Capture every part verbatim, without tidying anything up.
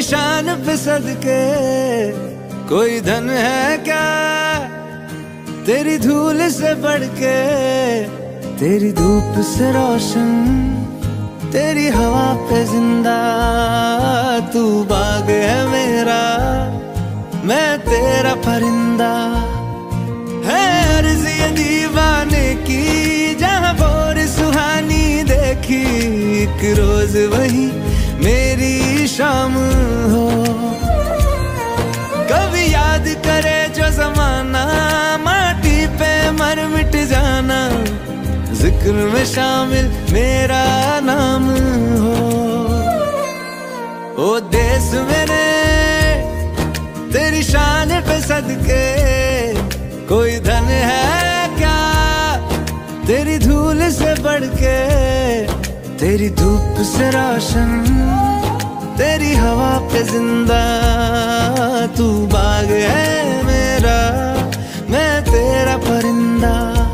शान पे सदके कोई धन है क्या, तेरी धूल से बढ़ के, तेरी धूप से रोशन, तेरी हवा पे जिंदा। तू बाग है मेरा, मैं तेरा परिंदा। है अर्ज़ ये दीवाने की, जहाँ भोर सुहानी देखी, एक रोज वही मेरी शाम हो। कभी याद करे जो जमाना, माटी पे मर मिट जाना, जिक्र में शामिल मेरा नाम हो। ओ देश मेरे तेरी शान पे सदके कोई धन है क्या, तेरी धूल से बढ़ के, तेरी धूप से रोशन, तेरी हवा पे जिंदा। तू बाग है मेरा, मैं तेरा परिंदा।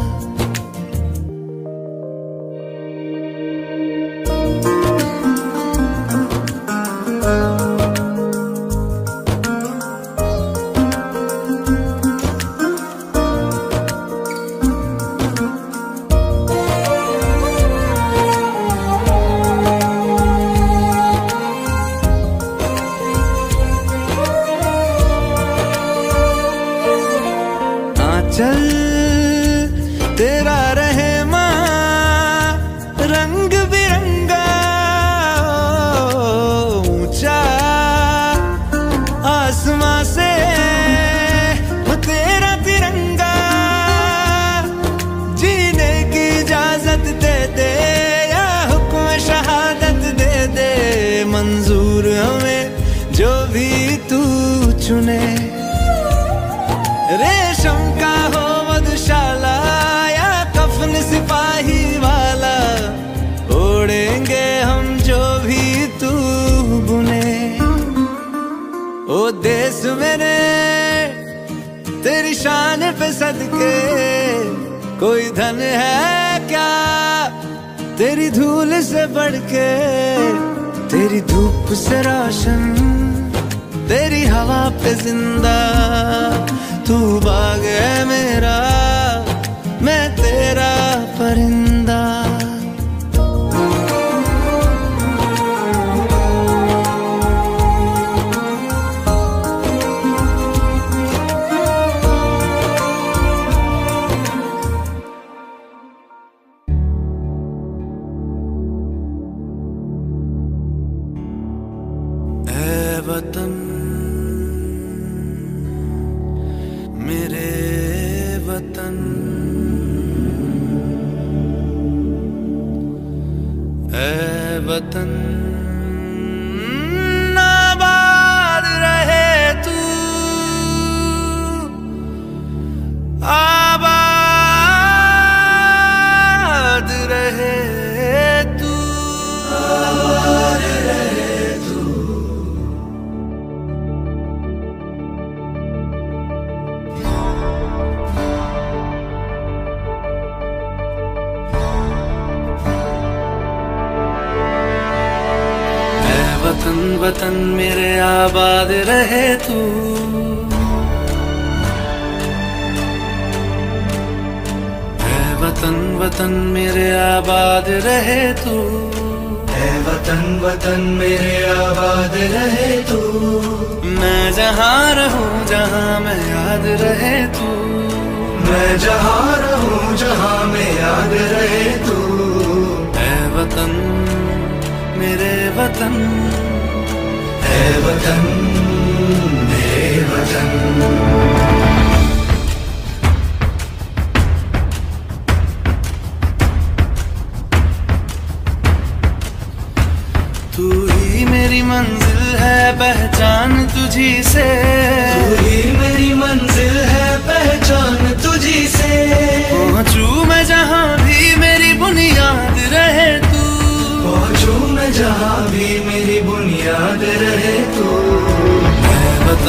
चल तेरा रहे माँ रंग बिरंगा, ऊंचा आसमां से तेरा तिरंगा। जीने की इजाजत दे दे या हुक्म शहादत दे दे, मंजूर हमें जो भी तू चुने। रेशम का हो मधुशाला या कफन सिपाही वाला, ओढ़ेंगे हम जो भी तू बुने। ओ देश मेरे तेरी शान पे सदके कोई धन है क्या, तेरी धूल से बढ़ के, तेरी धूप से रोशन, तेरी हवा पे जिंदा। तू बाग है मेरा, मैं तेरा परिंदा। ऐ वतन मेरे वतन, ऐ वतन आबाद रहे तू, आबाद रहे तू, आबाद रहे तू। वतन वतन मेरे आबाद रहे तू, ऐ वतन वतन मेरे आबाद रहे तू, ऐ वतन वतन मेरे आबाद रहे तू। मैं जहाँ रहूँ जहाँ मैं याद रहे तू, मैं जहाँ रहूँ जहाँ मैं याद रहे तू। ऐ वतन मेरे वतन, ऐ वतन मेरे वतन। तू ही मेरी मंजिल है पहचान तुझी से, तू ही मेरी मंजिल है पहचान तुझी से। पहुँचूं मैं जहाँ भी मेरी बुनियाद रहे तू, पहुँचूं मैं जहाँ भी मेरी बुनियाद रहे तू। ऐ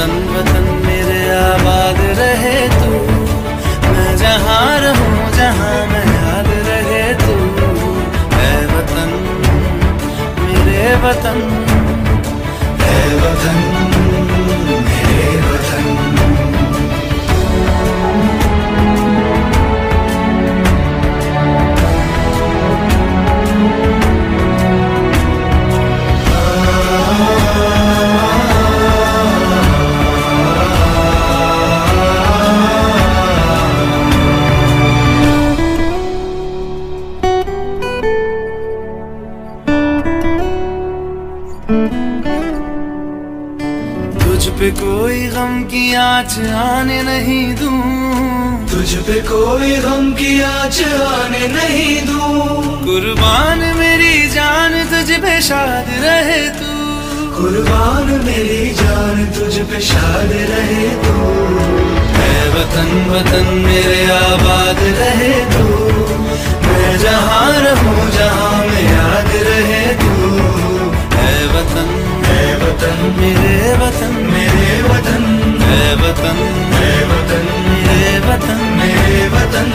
गम की आँच आने नहीं दूं, तुझ पे कोई गम की आँच आने नहीं दूं। कुर्बान मेरी जान तुझ पे शाद रहे तू, कुर्बान मेरी जान तुझ पे शाद रहे तू। है वतन वतन मेरे आबाद रहे तू, मैं जहाँ रहूँ जहाँ में याद रहे तू। है वतन है वतन मेरे वतन मेरे वतन, है वतन है वतन मेरे वतन मेरे वतन।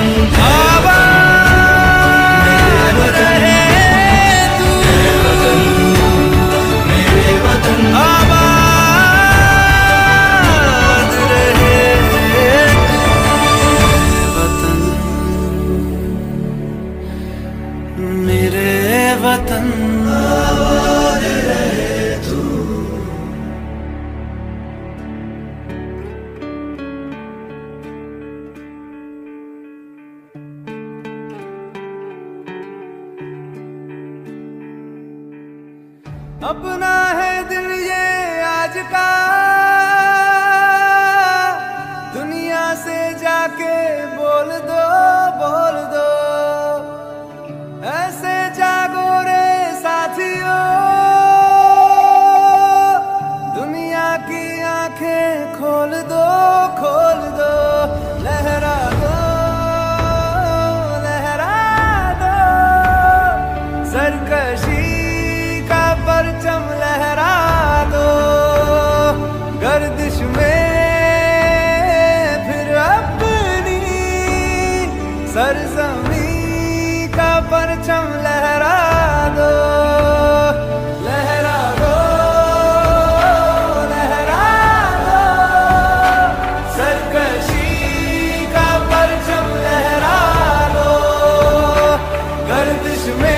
आबाद रहे तू, है वतन मेरे वतन, आबाद रहे तू। वतन मेरे वतन, आबाद रहे तू। अपना है दिल ये आज का, दुनिया से जाके बोल दो बोल दो। ऐसे जागो रे साथियों, दुनिया की आंखें खोल दो खोल दो। लहरा दो लहरा दो, सरकशी का परचम लहरा दो। गर्दिश में फिर अपनी सरजमी का परचम लहरा दो। लहरा दो लहरा दो, सरकशी का परचम लहरा दो। गर्दिश में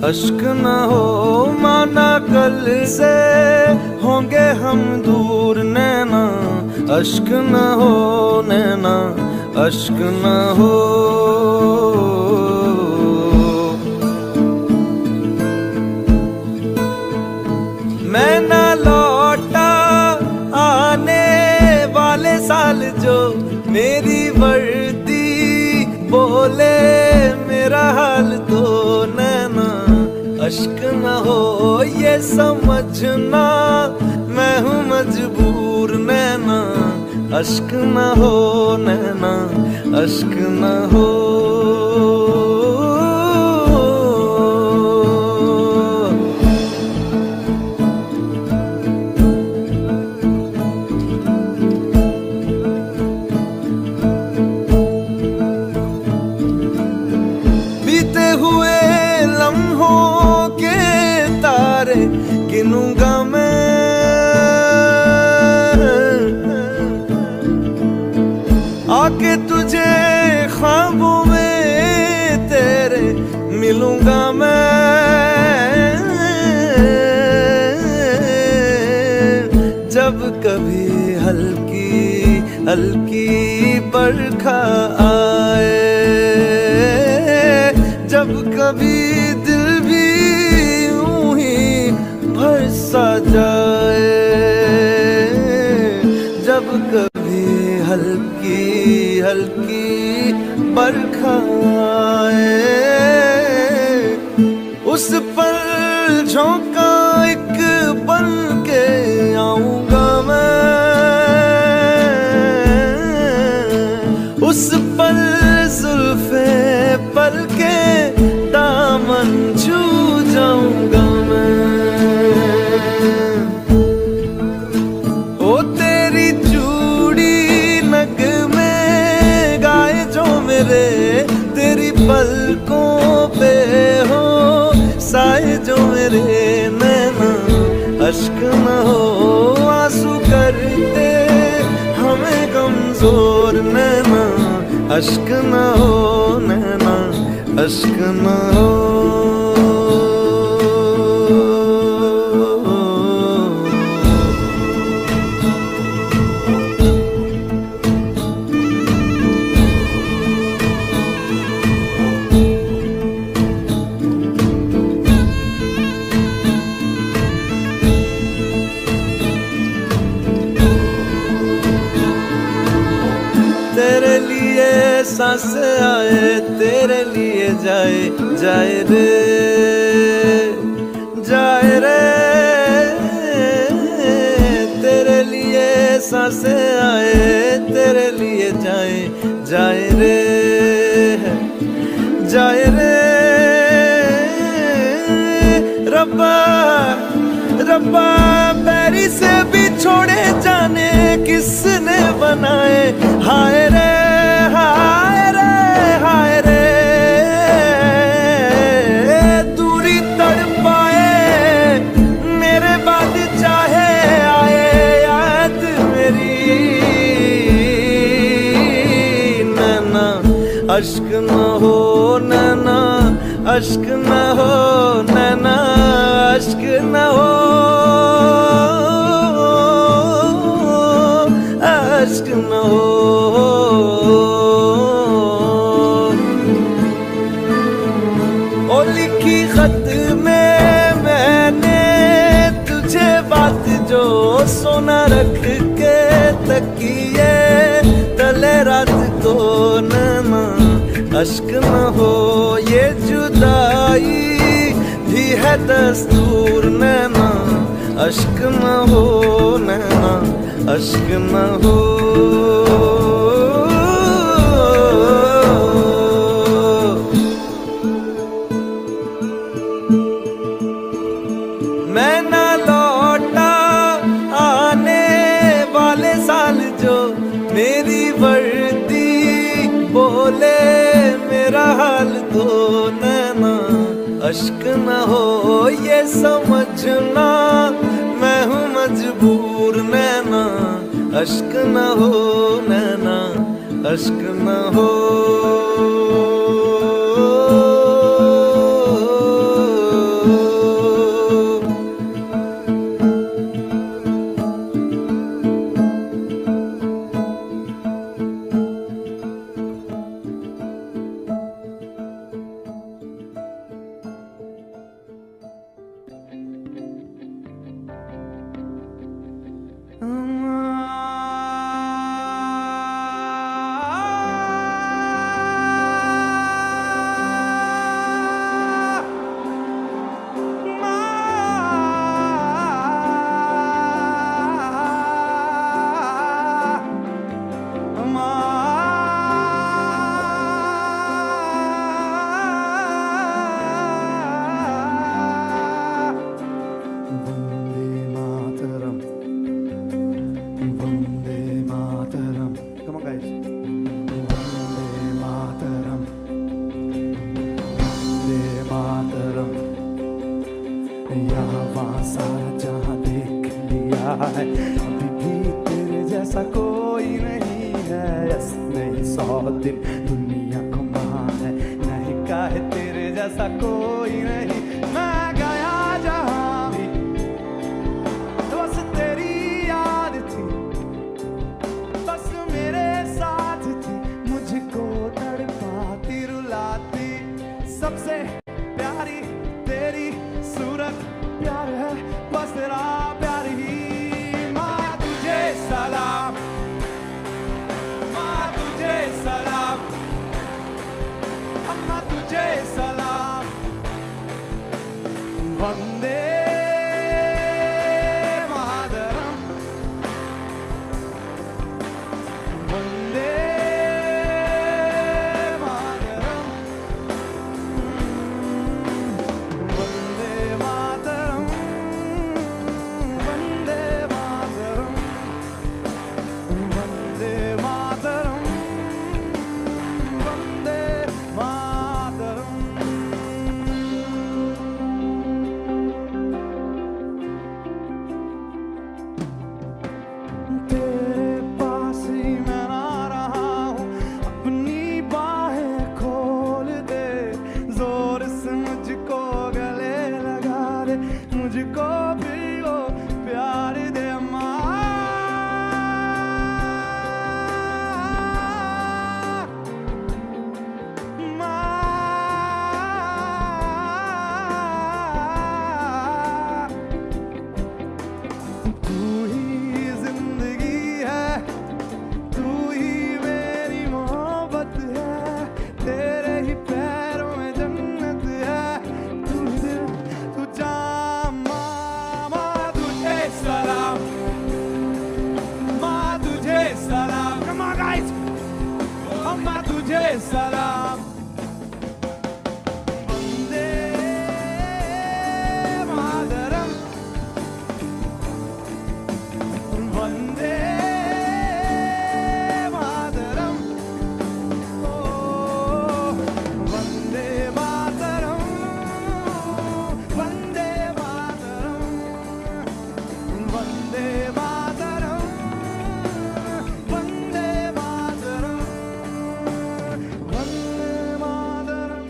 अश्क न हो माना कल से होंगे हम दूर नैना, अश्क न हो नैना, अश्क न हो। मैं ना लौटा आने वाले साल जो मेरी वर्दी बोले मेरा हाल तो नैना, अश्क न हो ये समझना मैं हूँ मजबूर नैना, अश्क न हो नैना, अश्क न हो। गिनूंगा मैं आके तुझे ख्वाबों में तेरे मिलूंगा मैं, जब कभी हल्की हल्की बरखा आए, जब कभी दिल भी यूं ही भरसा जाए, जब कभी हल्की हल्की बरखा आए, उस पर झोंका एक बन के आऊंगा मैं, उस पर जुल्फे पल के दामन छू जाऊंगा मैं। ओ तेरी चूड़ी नग में गाए जो मेरे, तेरी पलकों पे हो साए जो मेरे नैना, अश्क न हो आंसू करते हमें कमजोर नैना, अश्क न हो नैना, अश्क न हो। तेरे लिए सांस आए, तेरे लिए जाए जाए रे जाए रे, तेरे लिए सांस आए, तेरे लिए जाए जाए रे जाए रे। रब्बा रब्बा बैरी से भी छोड़े जाने किसने बनाए, हाय रे हाय रे हाय रे, दूरी तड़पाए मेरे बाद चाहे आए याद मेरी नैना, अश्क न हो नैना, अश्क न हो नैना, अश्क न हो, अश्क न हो। ओ लिखी खत में मैंने तुझे बात जो सोना रख के तकिए तले रात को नैना, अश्क न हो ये जुदाई भी है दस्तूर नैना, अश्क न हो नैना, अश्क न हो। मैं ना लौटा आने वाले साल जो मेरी वर्दी बोले मेरा हाल तो नैना, अश्क न हो ये समझना मैं हूँ मजबूर नैना, अश्क न हो नैना, अश्क न हो। जैसा कोई नहीं है, यस नहीं सौ दिन दुनिया घुमा है, नहीं काहे तेरे जैसा कोई नहीं। मैं गया जहां भी बस तेरी याद थी, बस मेरे साथ थी, मुझको तड़पाती रुलाती, सबसे प्यारी तेरी सूरत प्यार है, बस तेरा प्यार ही। माँ तुझे सलाम, माँ तुझे सलाम, अम्मा तुझे सलाम, वंदे मातरम, वंदे मुझको भी वो प्यार दे माँ। तू ही जिंदगी है, तू ही मेरी मोहब्बत है, तेरे ही पैरों में जन्नत है, तू दिल तू जान। माँ तुझे सलाम, माँ तुझे सलाम, come on guys, अम्मा तुझे सलाम, वंदे मातरम, वंदे मातरम, ओ वंदे मातरम, वंदे मातरम, वंदे मातरम, वंदे मातरम, वंदे मातरम,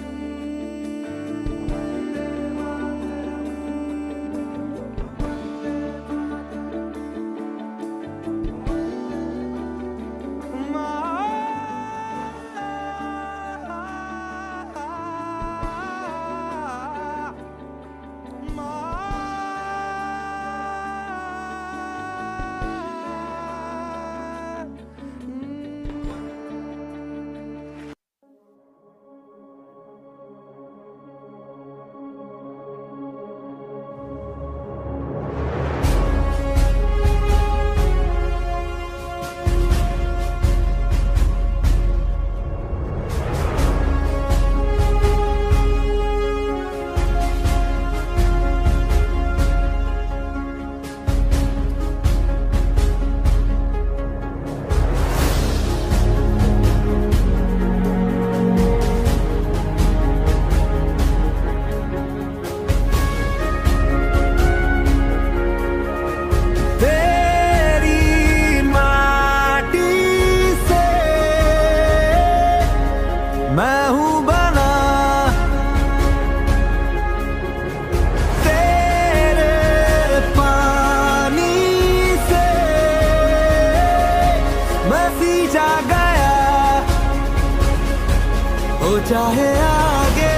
मैं हूँ बना तेरे पानी से, मैं सींचा गया हो चाहे आगे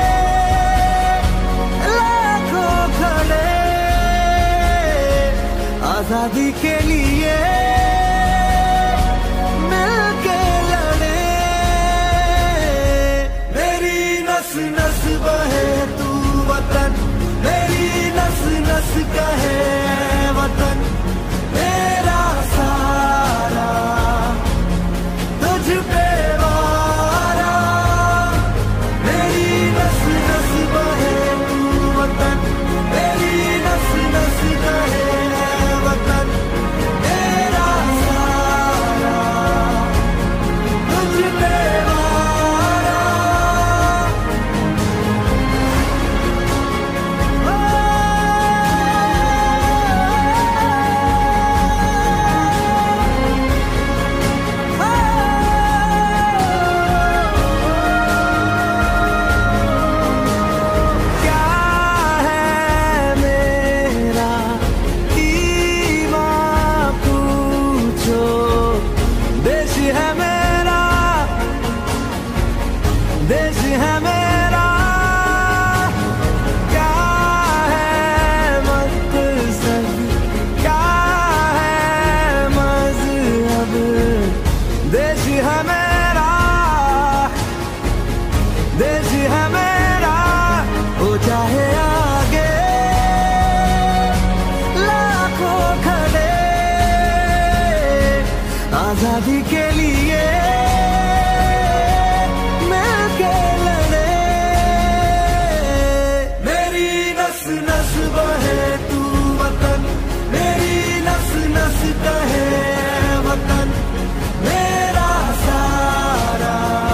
लाखों खड़े, आजादी के लिए नस बहे तू वतन, मेरी नस नस कहे वतन, मेरा सारा तुझ पे वारा, मेरी नस नस बहे तू वतन, मेरी नस नस कहे वतन, आजादी के लिए मिलके लड़े, मेरी नस नस बहे तू वतन, मेरी नस नस कहे वतन, मेरा सारा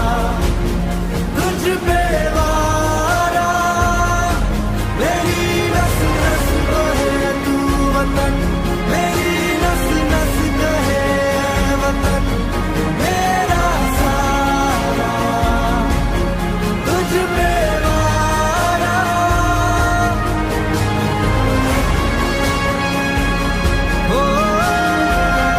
तुझ पे वारा, मेरी नस नस बहे तू वतन, मेरी नस नस कहे वतन, मेरा सारा तुझ पे वारा। ओ,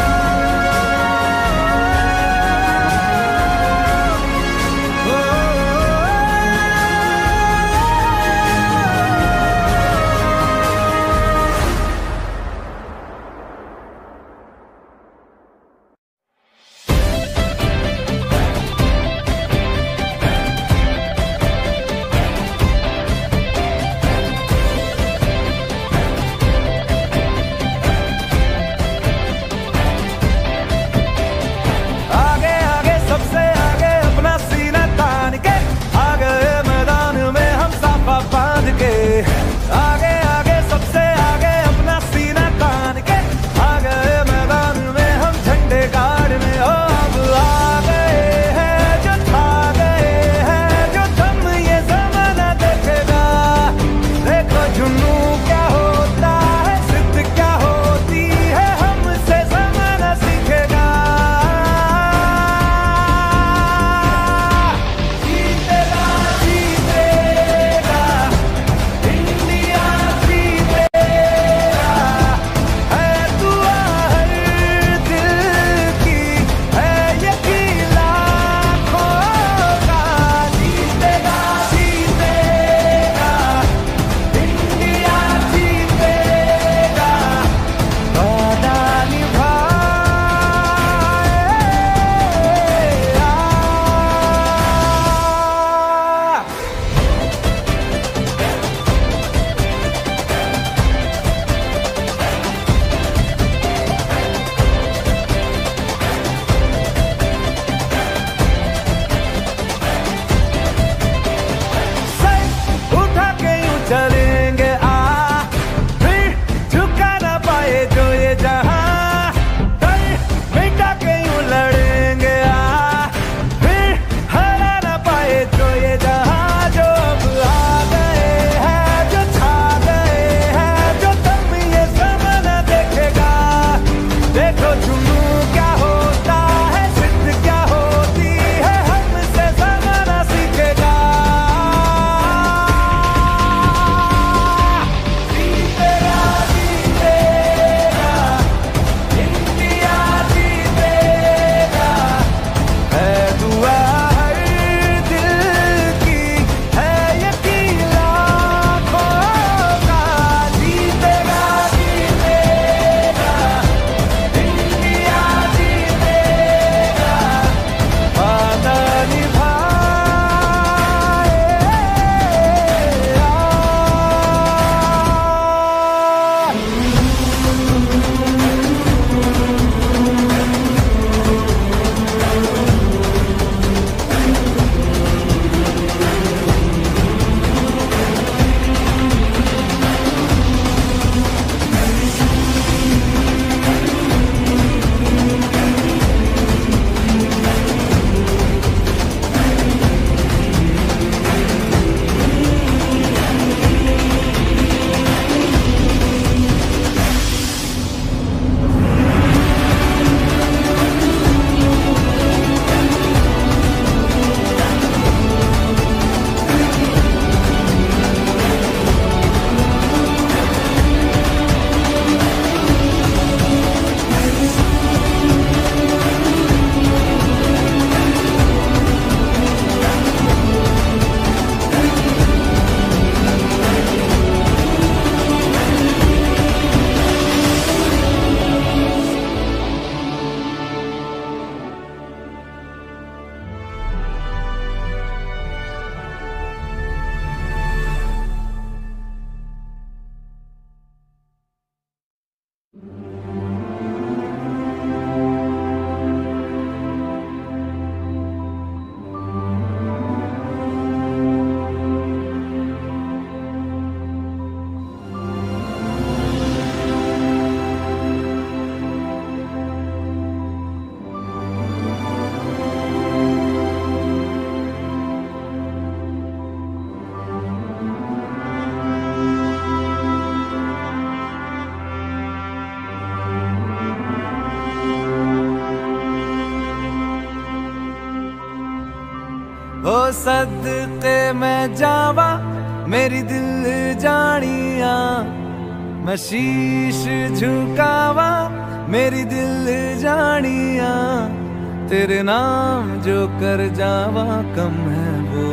हो सदके मैं जावा मेरी दिल जानिया, मैं शीश झुकावा मेरी दिल जानिया, तेरे नाम जो कर जावा कम है वो।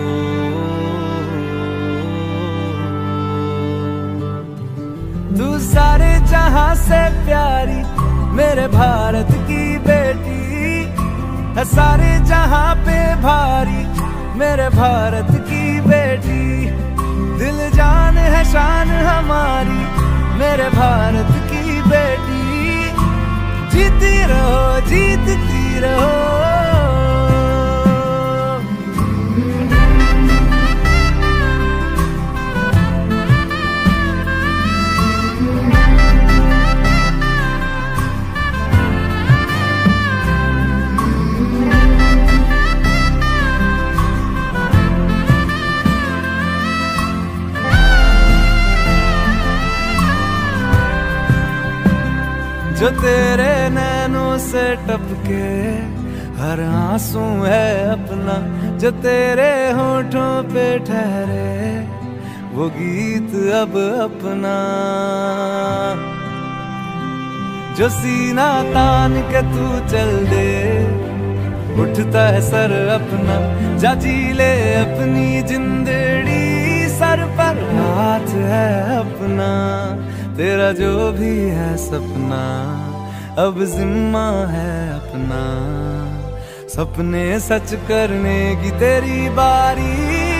तू सारे जहां से प्यारी मेरे भारत की बेटी है, सारे जहां पे भारी मेरे भारत की बेटी। दिल जान है शान हमारी मेरे भारत की बेटी। जीती रहो जीतती रहो। जो तेरे नैनों से टपके हर आंसू है अपना, जो तेरे होठों पे ठहरे वो गीत अब अपना। जो सीना तान के तू चल दे उठता है सर अपना, जा जी ले अपनी जिंदड़ी, सर पर हाथ है अपना। तेरा जो भी है सपना अब जिम्मा है अपना, सपने सच करने की तेरी बारी।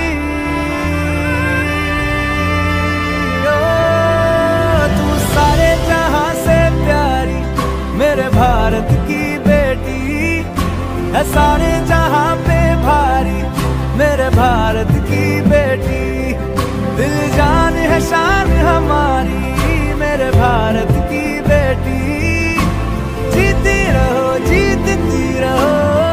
ओ, तू सारे जहां से प्यारी मेरे भारत की बेटी है, सारे जहां पे भारी मेरे भारत की बेटी। दिल जान है शान हमारी मेरे भारत की बेटी। जीती रहो जीतती रहो।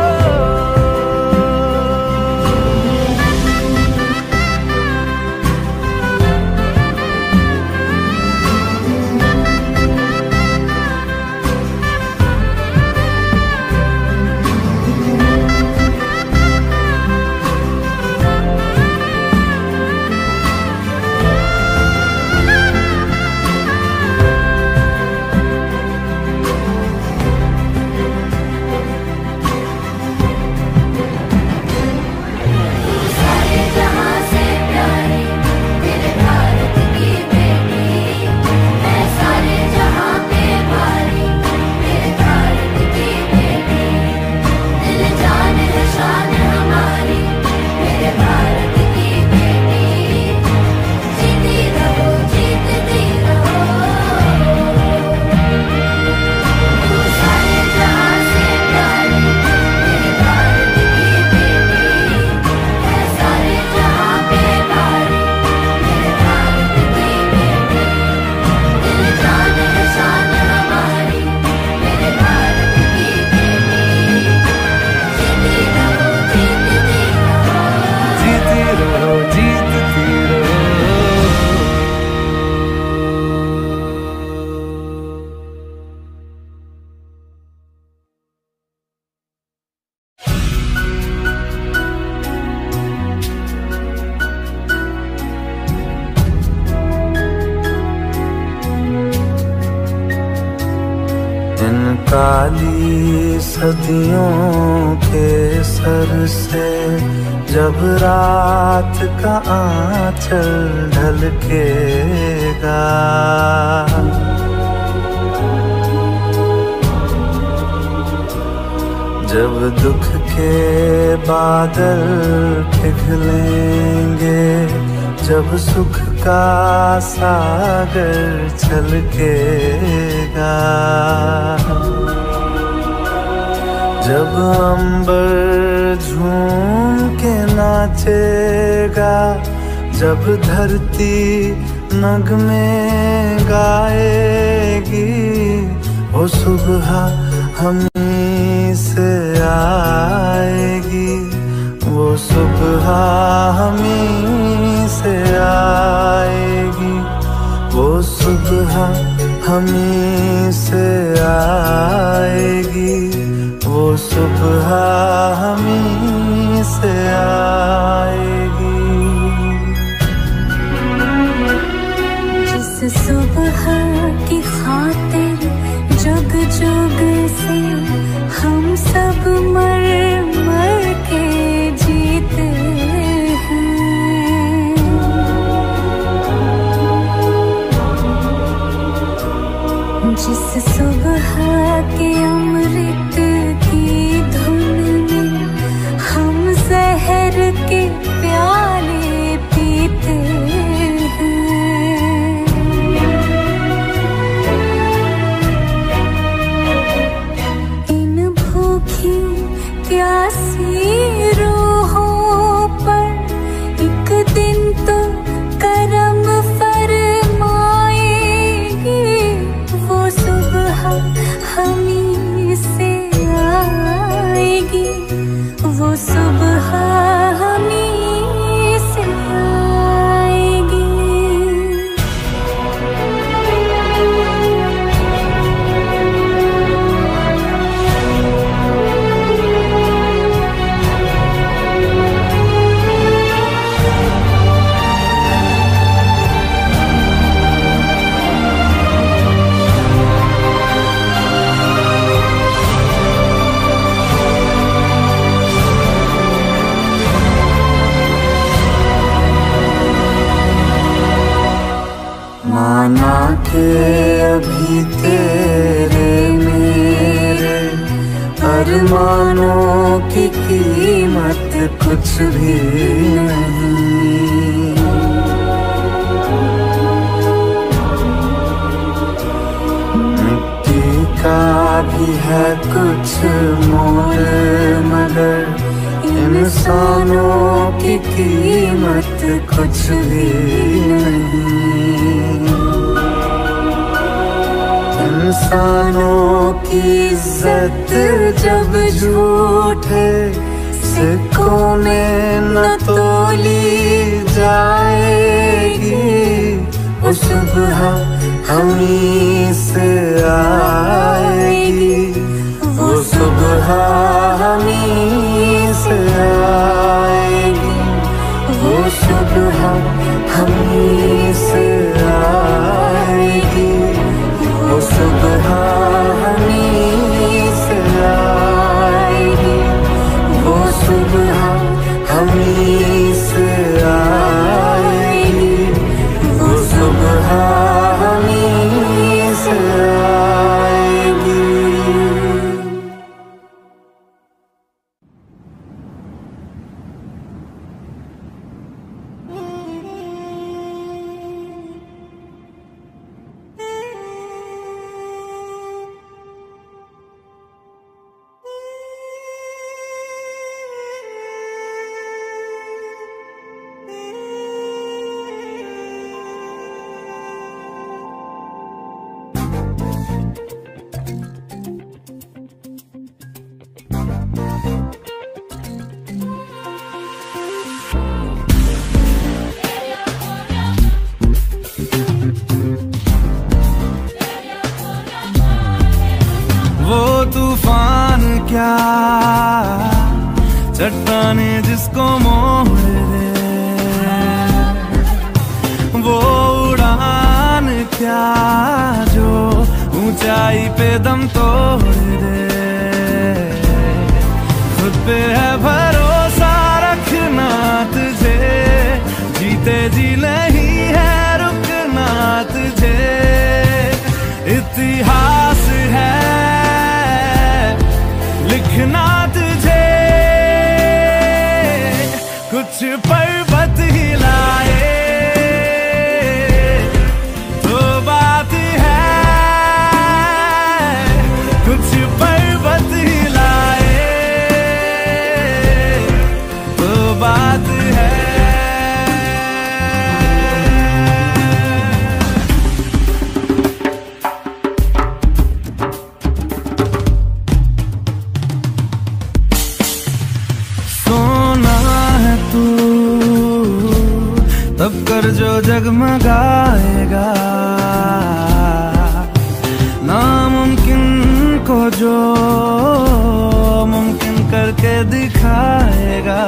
काली सदियों के सर से जब रात का आंचल ढलकेगा, जब दुख के बादल पिघलेंगे, जब सुख का सागर छलकेगा, जब अंबर झूम के नाचेगा, जब धरती नगमे गाएगी, वो सुबह हमहीं से आएगी, वो सुबह हमहीं से आएगी, वो सुबह हमहीं से आएगी, वो सुबह हमहीं से आएगी। सुबह की खातिर जुग जुग से हम सब मर मर के जीते हैं। जिस सुबह के अमृत की धुन में हम जहर के प्याले पीते हैं। इन भूखी प्यासी रूहों पर एक दिन तो करम फरमाएगी। वो सुबह हमी से आएगी, वो सुबह हमी से आएगी। माना के अभी तेरे मेरे अरमानों की कीमत कुछ भी नहीं। मिट्टी का भी है कुछ मोल, मगर इंसानों की कीमत कुछ भी नहीं। इंसानों की इज्जत जब झूठे सिक्कों में न तोली जाएगी, वो सुबह हमी से आएगी, वो सुबह हमी से आएगी, वो सुबह हमी से आएगी, वो सुबह हमी से आएगी, वो सुबह हमी से आएगी, वो सुबह हमी से आएगी। वो तूफान क्या चट्टाने जिसको मोड़ दे, वो उड़ान क्या जो ऊंचाई पे दम तोड़ दे। खुद पे है भरोसा रखना तुझे, जीते जी नहीं है रुकना तुझे। इतिहास है लिखना तुझे, कुछ पर्वत हिलाए तो बात है, कुछ पर्वत हिलाए तो बात है। तब कर जो जगमगाएगा, नामुमकिन को जो मुमकिन करके दिखाएगा।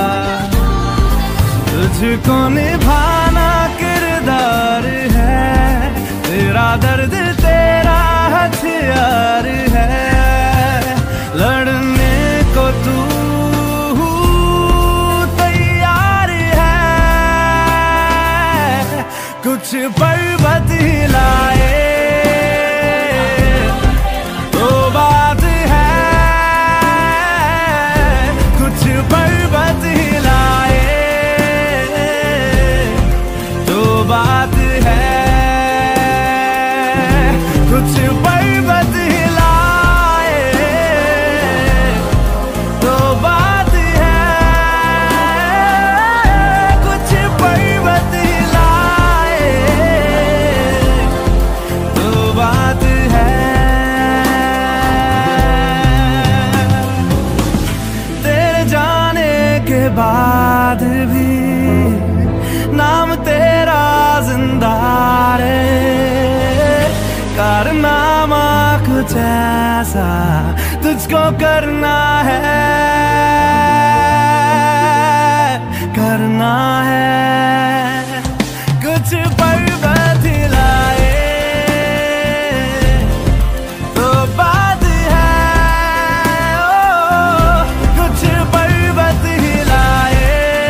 तुझको निभाना किरदार है, मेरा दर्द तेरा हथियार है, लड़ने को तू तैयार है। कुछ पर्वत हिलाए तो बात है, कुछ पर्वत हिलाए तो बात है, कुछ पर्वत हिलाए तो बात है, कुछ पर्वत हिलाए तो बात है। तेरे जाने के बाद भी नाम तेरा जिंदा रे, कारनामा कुछ ऐसा तुझको करना है, करना है। कुछ पर्वत हिलाए तो बात है, ओ, कुछ पर्वत हिलाए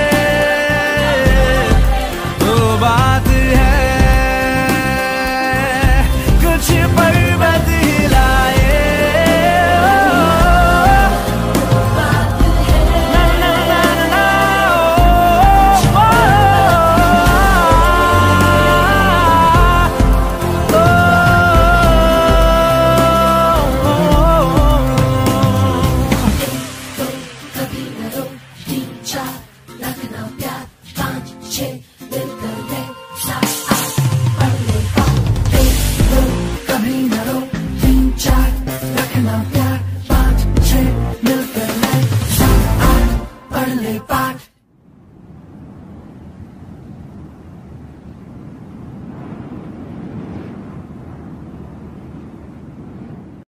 तो बात है, कुछ पर्वत हिलाए ना ना ना ना कभी न रो, तीन चार रखना प्यार, पाँच छः मिलकर ले, सात आठ पढ़ ले पाँच, एक दो कभी न रो, तीन चार रखना प्यार, पाँच छः मिलकर ले, सात आठ पढ़ ले पाठ।